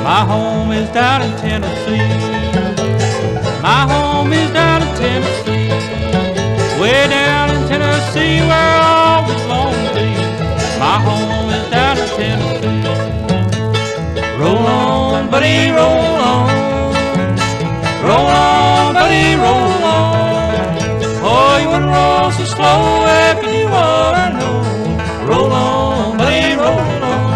My home is down in Tennessee. My home is down in Tennessee. Way down in Tennessee where I always long to be. My home is down in Tennessee. Roll on, buddy, roll on. Roll on, buddy, roll on. Oh, you wouldn't roll so slow if you knew what I know. Roll on, buddy, roll on.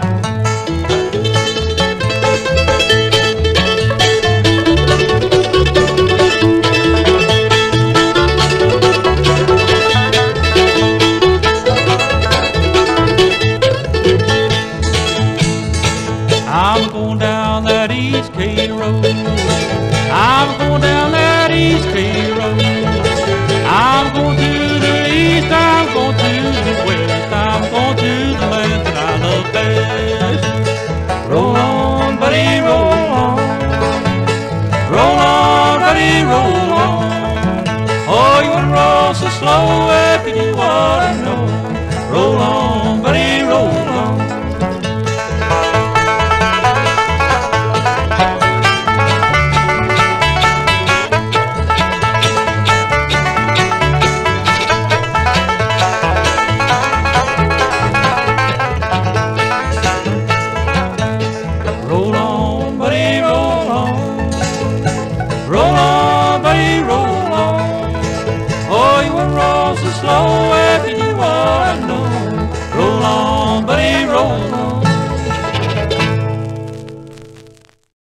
I'm going down that East K road. I'm going down that East K road. I'm going to the east, I'm going to the west, I'm going to the land that I love best. Roll on, buddy, roll on. Roll on, buddy, roll on. Oh, you wouldn't roll so slow if you knew what I know. Roll on, buddy, roll on. Roll on, buddy, roll on. Roll on, buddy, roll on. Oh, you wouldn't roll so slow if you knew what I know. Roll on, buddy, roll on.